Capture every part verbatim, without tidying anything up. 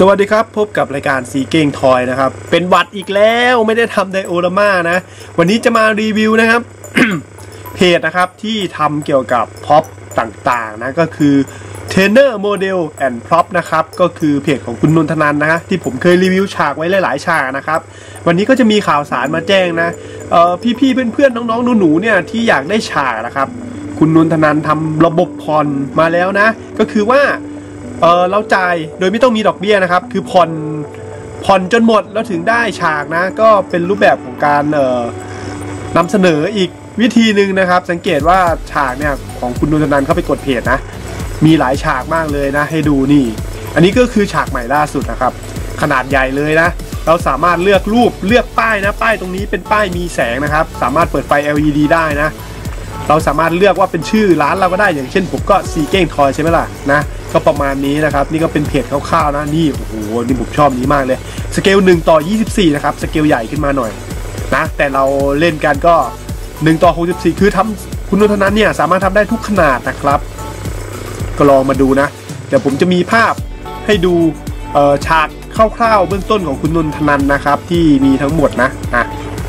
สวัสดีครับพบกับรายการซีเก้งทอยนะครับเป็นวัดอีกแล้วไม่ได้ทำไดโอรามานะวันนี้จะมารีวิวนะครับ เพจนะครับที่ทำเกี่ยวกับพ็อปต่างๆนะก็คือ Trainer Model and Prop นะครับก็คือเพจของคุณนนทนันนะฮะที่ผมเคยรีวิวฉากไว้หลายๆฉากนะครับวันนี้ก็จะมีข่าวสารมาแจ้งนะเอ่อพี่ๆเพื่อนๆน้องๆหนูๆเนี่ยที่อยากได้ฉากนะครับคุณนนทนันทำระบบผ่อนมาแล้วนะก็คือว่าเออเราจ่ายโดยไม่ต้องมีดอกเบี้ยนะครับคือผ่อนผ่อนจนหมดแล้วถึงได้ฉากนะก็เป็นรูปแบบของการเอ่อนำเสนออีกวิธีหนึ่งนะครับสังเกตว่าฉากเนี่ยของคุณนนทนันเข้าไปกดเพจนะมีหลายฉากมากเลยนะให้ดูนี่อันนี้ก็คือฉากใหม่ล่าสุดนะครับขนาดใหญ่เลยนะเราสามารถเลือกรูปเลือกป้ายนะป้ายตรงนี้เป็นป้ายมีแสงนะครับสามารถเปิดไฟ แอล อี ดี ได้นะเราสามารถเลือกว่าเป็นชื่อร้านเราก็ได้อย่างเช่นผมก็ซีเก้งทอยใช่ไหมล่ะนะก็ประมาณนี้นะครับนี่ก็เป็นเพจคร่าวๆนะนี่โอ้โหนี่ผมชอบนี้มากเลยสเกลหนึ่งต่อยี่สิบสี่นะครับสเกลใหญ่ขึ้นมาหน่อยนะแต่เราเล่นกันก็หนึ่งต่อหกสิบสี่คือทำคุณนนทนันเนี่ยสามารถทำได้ทุกขนาดนะครับก็ลองมาดูนะเดี๋ยวผมจะมีภาพให้ดูฉากคร่าวๆเบื้องต้นของคุณนนทนันนะครับที่มีทั้งหมดนะอ่ะ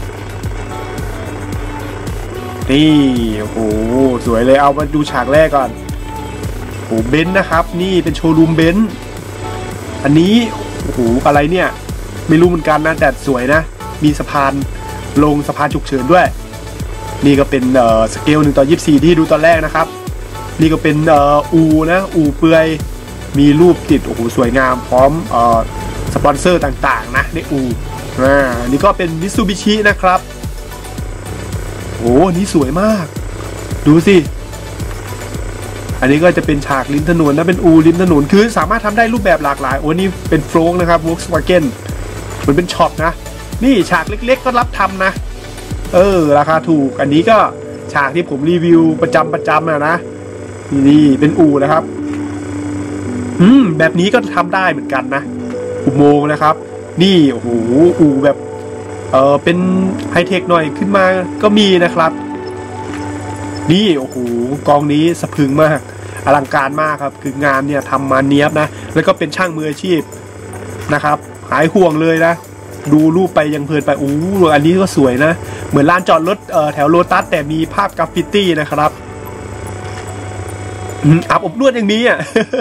นี่โอ้โหสวยเลยเอามาดูฉากแรกก่อนโอ้เบนซ์นะครับนี่เป็นโชว์รูมเบนซ์อันนี้โอ้โหอะไรเนี่ยไม่รู้เหมือนกันนะแต่สวยนะมีสะพานลงสะพานฉุกเฉินด้วยนี่ก็เป็นเอ่อสเกลหนึ่งต่อยี่สิบสี่ที่ดูตอนแรกนะครับนี่ก็เป็นเอ่ออูนะอูเปือยมีรูปติดโอ้โหสวยงามพร้อมเอ่อสปอนเซอร์ต่างๆนะในอูอ่านี่ก็เป็นมิตซูบิชินะครับโอ้นี่สวยมากดูสิอันนี้ก็จะเป็นฉากริมถนนนะเป็นอูริมถนนคือสามารถทำได้รูปแบบหลากหลายโอ้นี่เป็นโฟล์กนะครับ Volkswagen เหมือนเป็นช็อปนะนี่ฉากเล็กๆก็รับทำนะเออราคาถูกอันนี้ก็ฉากที่ผมรีวิวประจำประจำนะนะนี่เป็นอูนะครับอืมแบบนี้ก็ทำได้เหมือนกันนะอุโมงค์นะครับนี่โอ้โหอูแบบเออเป็นไฮเทคหน่อยขึ้นมาก็มีนะครับนี่โอ้โหกองนี้สะพรึงมากอลังการมากครับคืองานเนี่ยทำมาเนียบนะแล้วก็เป็นช่างมืออาชีพนะครับหายห่วงเลยนะดูรูปไปยังเพลินไปโอ้อันนี้ก็สวยนะเหมือนลานจอดรถเอ่อแถวโลตัสแต่มีภาพกราฟฟิตี้นะครับอาบอบนวดอย่างนี้อ่ะ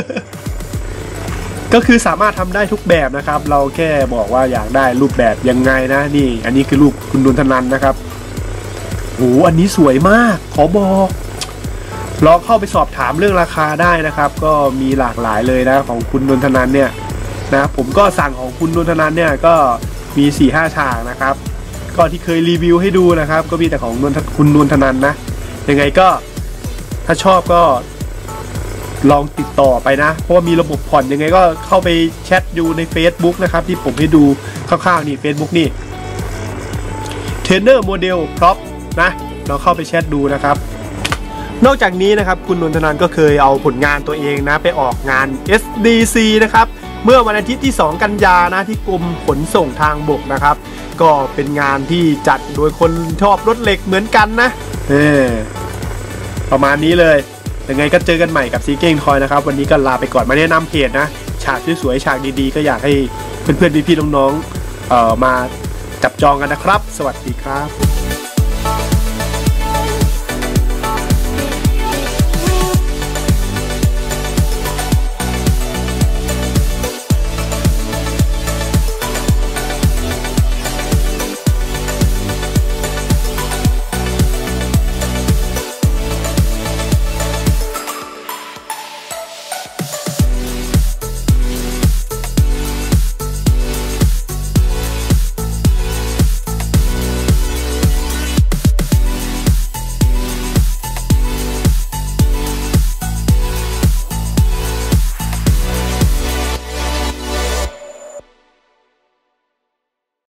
ก็คือสามารถทำได้ทุกแบบนะครับเราแค่บอกว่าอยากได้รูปแบบยังไงนะนี่อันนี้คือรูปคุณนนทนันนะครับโอ้อันนี้สวยมากขอบอกลองเข้าไปสอบถามเรื่องราคาได้นะครับก็มีหลากหลายเลยนะของคุณนนทนันเนี่ยนะผมก็สั่งของคุณนนทนันเนี่ยก็มี สี่ห้า ฉากนะครับก็ที่เคยรีวิวให้ดูนะครับก็มีแต่ของคุณนนทนันนะยังไงก็ถ้าชอบก็ลองติดต่อไปนะเพราะว่ามีระบบผ่อนยังไงก็เข้าไปแชทดูใน Facebook นะครับที่ผมให้ดูคร่าวๆนี่ Facebook นี่ Trainer Model Prop นะลองเข้าไปแชทดูนะครับนอกจากนี้นะครับคุณนนทนันก็เคยเอาผลงานตัวเองนะไปออกงาน เอส ดี ซี นะครับเมื่อวันอาทิตย์ที่สองกันยานะที่กรมขนส่งทางบกนะครับก็เป็นงานที่จัดโดยคนชอบรถเหล็กเหมือนกันนะเออประมาณนี้เลยยังไงก็เจอกันใหม่กับซีเก้งทอยนะครับวันนี้ก็ลาไปก่อนมาแนะนำเพจนะฉากสวยๆฉากดีๆก็อยากให้เพื่อนๆพี่ๆน้องๆเอ่อมาจับจองกันนะครับสวัสดีครับ